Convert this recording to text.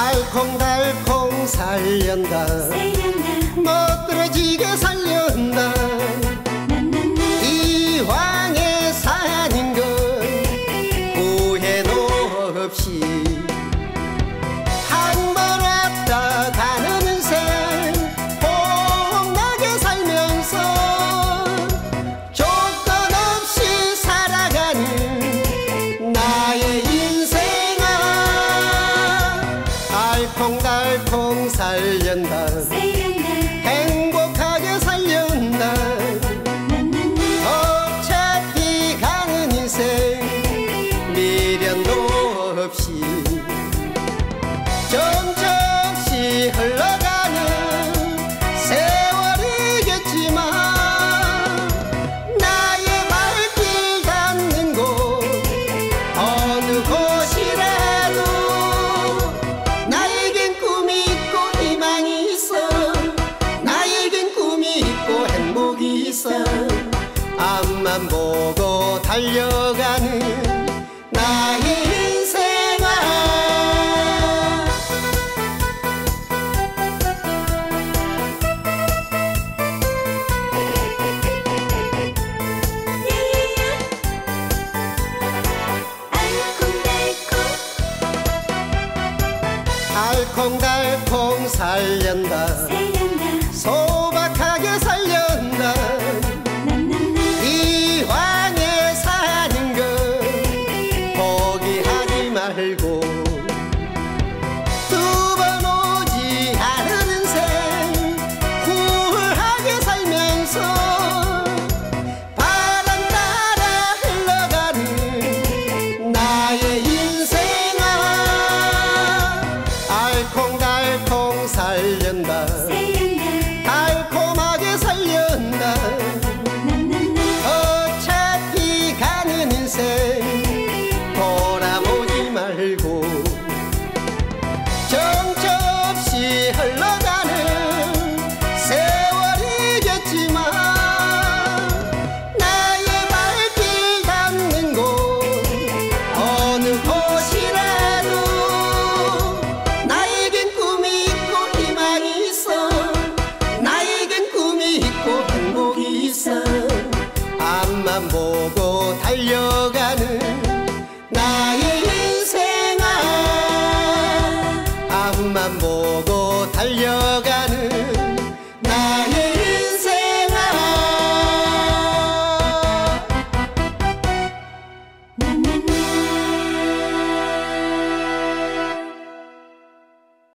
알콩달콩 살련다 멋들어지게 살련다 이왕에 사는 건 후회도 없이 한 번 왔다 가는 인생 폼나게 살면서 조건 없이 살아가는 나의 인생아 알콩달콩 살련다 행복하게 살련다 어차피 가는 인생 미련도 없이 점점씩 흘러가는 세월이겠지만 나의 발길 닿는 곳 어느 곳이라도 나에겐 꿈이 있고 희망이 있어 나에겐 꿈이 있고 행복이 있어 앞만 보고 달려가는 나의 인생아 알콩달콩 살련다